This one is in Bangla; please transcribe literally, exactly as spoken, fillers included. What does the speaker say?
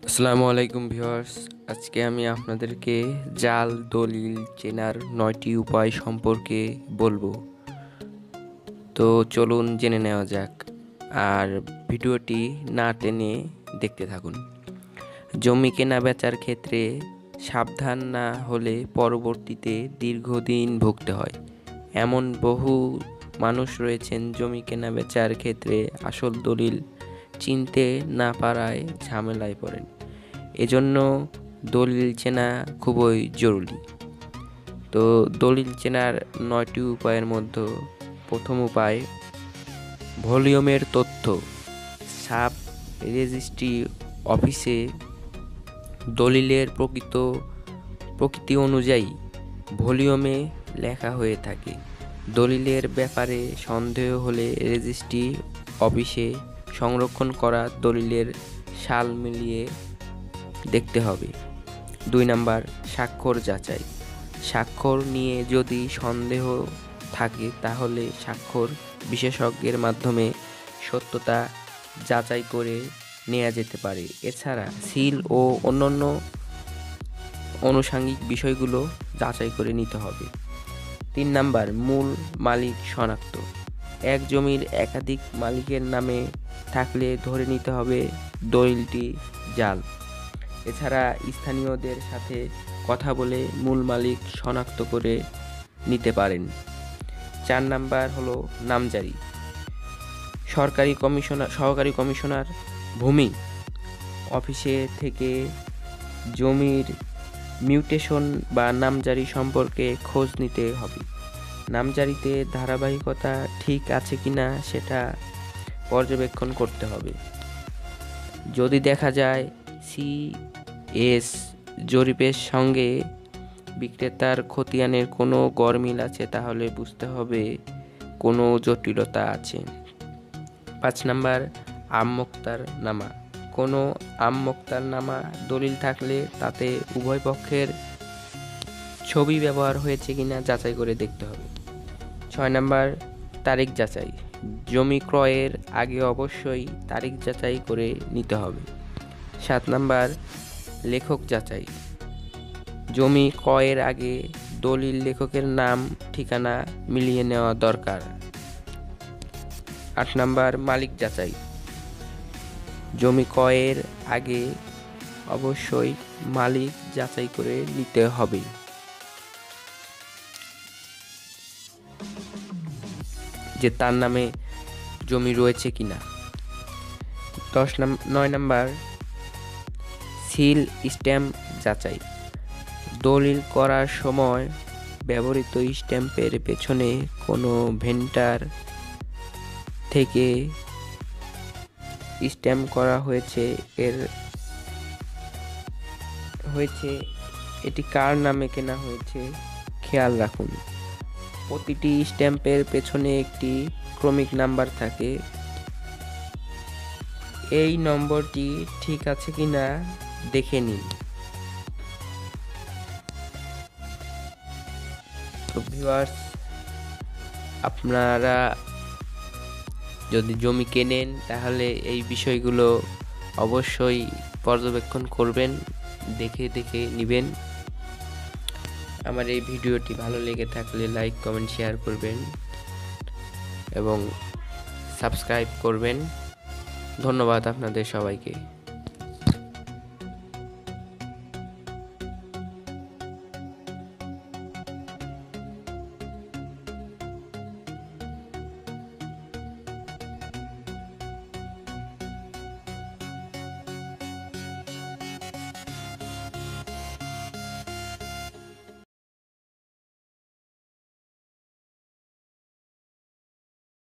আসসালামু আলাইকুম ভিউয়ার্স। আজকে আমি আপনাদেরকে জাল দলিল চেনার নয়টি উপায় সম্পর্কে বলবো। তো চলুন জেনে নেওয়া যাক, আর ভিডিওটি না টেনে দেখতে থাকুন। জমি কেনা বেচার ক্ষেত্রে সাবধান না হলে পরবর্তীতে দীর্ঘদিন ভুগতে হয়। এমন বহু মানুষ রয়েছেন জমি কেনা বেচার ক্ষেত্রে আসল দলিল চিনতে না পারায় ঝামেলায় পড়েন। এজন্য দলিল চেনা খুবই জরুরি। তো দলিল চেনার নয়টি উপায়ের মধ্যে প্রথম উপায়, ভলিউমের তথ্য। সাব রেজিস্ট্রি অফিসে দলিলের প্রকৃত প্রকৃতি অনুযায়ী ভলিউমে লেখা হয়ে থাকে। দলিলের ব্যাপারে সন্দেহ হলে রেজিস্ট্রি অফিসে সংরক্ষণ করা দলিলের সাল মিলিয়ে দেখতে হবে। দুই নাম্বার, স্বাক্ষর যাচাই। স্বাক্ষর নিয়ে যদি সন্দেহ থাকে তাহলে স্বাক্ষর বিশেষজ্ঞের মাধ্যমে সত্যতা যাচাই করে নেওয়া যেতে পারে। এছাড়া সিল ও অন্যান্য আনুষঙ্গিক বিষয়গুলো যাচাই করে নিতে হবে। তিন নাম্বার, মূল মালিক শনাক্ত। এক জমির একাধিক মালিকের নামে থাকলে ধরে নিতে হবে দলিলটি জাল। এছাড়া স্থানীয়দের সাথে কথা বলে মূল মালিক শনাক্ত করে নিতে পারেন। চার নাম্বার হলো নামজারি। সরকারি কমিশনার সহকারী কমিশনার ভূমি অফিসে থেকে জমির মিউটেশন বা নামজারি সম্পর্কে খোঁজ নিতে হবে। নামজারিতে ধারাবাহিকতা ঠিক আছে কিনা সেটা পর্যবেক্ষণ করতে হবে। যদি দেখা যায় সি এস জরিপের সঙ্গে বিক্রেতার খতিয়ানের কোনো গরমিল আছে তাহলে বুঝতে হবে কোনো জটিলতা আছে। পাঁচ নাম্বার, আম মোক্তার নামা। কোনো আম মোক্তার নামা দলিল থাকলে তাতে উভয় পক্ষের ছবি ব্যবহার হয়েছে কিনা যাচাই করে দেখতে হবে। ছয় নাম্বার, তারিখ যাচাই। জমি ক্রয়ের আগে অবশ্যই তারিখ যাচাই করে নিতে হবে। সাত নাম্বার, লেখক যাচাই। জমি ক্রয়ের আগে দলিল লেখকের নাম ঠিকানা মিলিয়ে নেওয়া দরকার। আট নাম্বার, মালিক যাচাই। জমি ক্রয়ের আগে অবশ্যই মালিক যাচাই করে নিতে হবে। যে তার নামে জমি রয়েছে কিনা। দশ নাম্বার নয় নাম্বার, সিল স্ট্যাম্প যাচাই। দলিল করার সময় ব্যবহৃত স্ট্যাম্পের পেছনে কোনো ভেন্ডার থেকে স্ট্যাম্প করা হয়েছে এর হয়েছে এটি কার নামে কেনা হয়েছে খেয়াল রাখুন। প্রতিটি স্ট্যাম্পের পেছনে একটি ক্রমিক নাম্বার থাকে। এই নম্বরটি ঠিক আছে কিনা দেখে নিন। তো ভিউয়ার্স, আপনারা যদি জমি কেনেন তাহলে এই বিষয়গুলো অবশ্যই পর্যবেক্ষণ করবেন, দেখে দেখে নেবেন। আমার এই ভিডিওটি ভালো লেগে থাকলে লাইক কমেন্ট শেয়ার করবেন এবং সাবস্ক্রাইব করবেন। ধন্যবাদ আপনাদের সবাইকে।